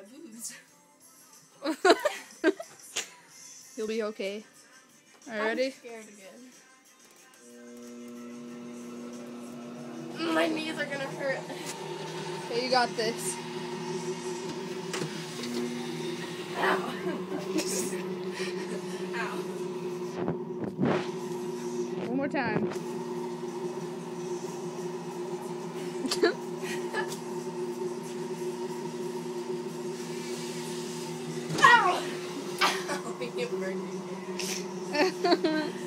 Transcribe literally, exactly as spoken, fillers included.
booze. You'll be okay. Are you I'm ready? scared again. My knees are gonna hurt. Okay, you got this. Ow. Ow. One more time. Ow! Ow! You're burning.